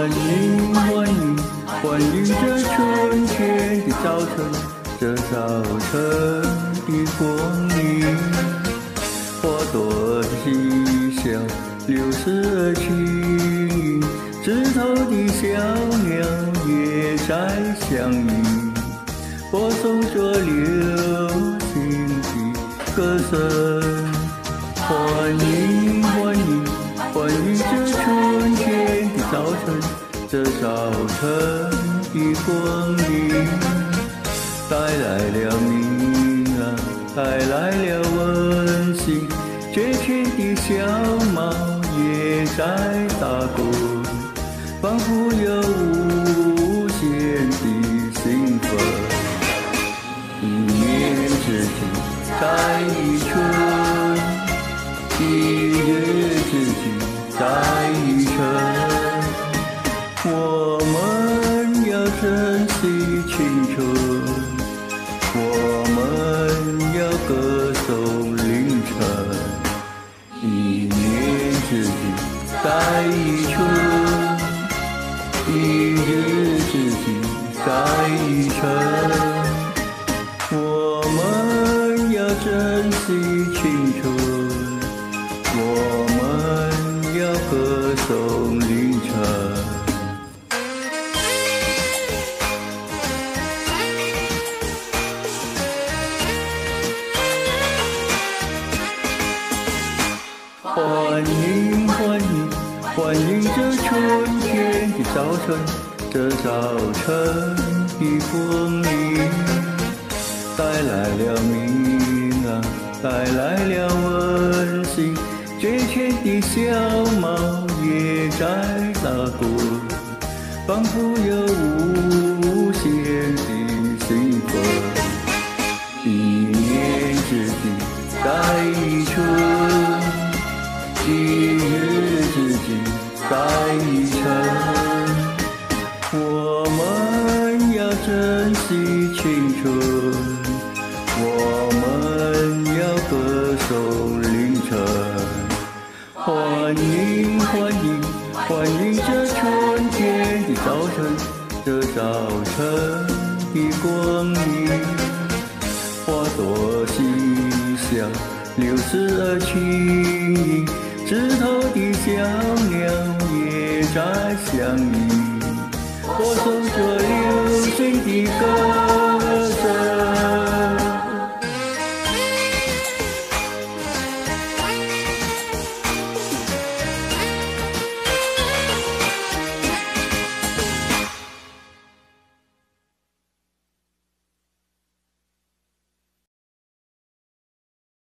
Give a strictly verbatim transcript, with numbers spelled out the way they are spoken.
欢迎欢迎欢迎这春天的早晨，这早晨的光明，花朵的嬉笑流逝而轻盈，枝头的小鸟也在相遇，播送着流行的歌声。欢迎欢迎欢迎这春天的早晨，这早晨的光明，带来了明朗，带来了温馨，绝情的小猫也在打滚，仿佛有无限的兴奋。一年之计在于春，一日之计在于晨。我们要珍惜青春，我们要歌颂凌晨。一年之计在于春，一日之计在于晨。我们要珍惜青春，我们要歌颂凌晨。欢迎欢迎欢迎这春天的早晨，这早晨的光明，带来了明朗，带来了温馨，绝情的小猫也在打滚，仿佛有无限的兴奋。一年之计在于春，一日之计在于晨。我们要珍惜青春，我们要歌颂凌晨。欢迎欢迎欢迎这春天的早晨，这早晨的光明，花朵嬉笑流逝而轻盈，枝头的小鸟也在相遇，播送着流行的歌